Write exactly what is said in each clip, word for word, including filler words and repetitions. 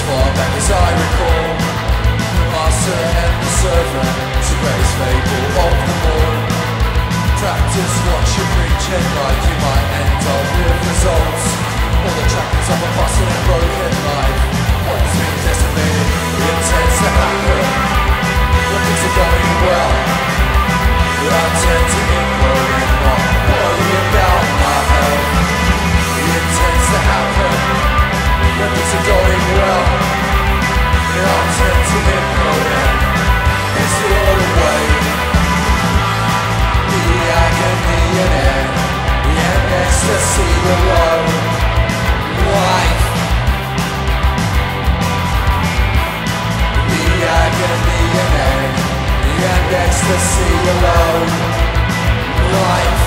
far back as I recall, the master and the servant, it's a greatest fable of them all. Practice what you preach and like you might end up with results. All the trappings of a busted and broken life. What has been decimated, it tends to happen when things are going well. I tend to implode and not worry about my health. It tends to happen when things are going well. I tend to implode and it's the other way. The agony and end, the end ecstasy below life. The agony and end, the end ecstasy alone life.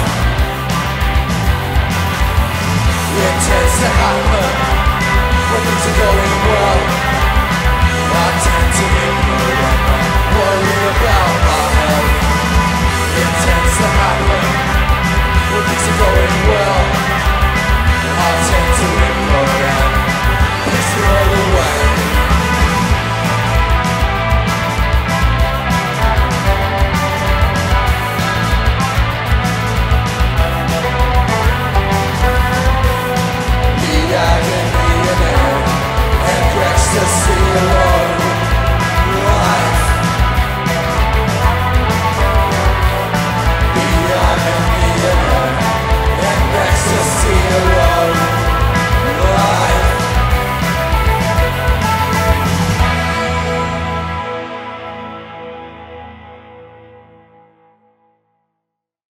It tends to happen when things are going well. I tend to ignore and not worry about my health. It tends to happen when things are going well. I tend to ignore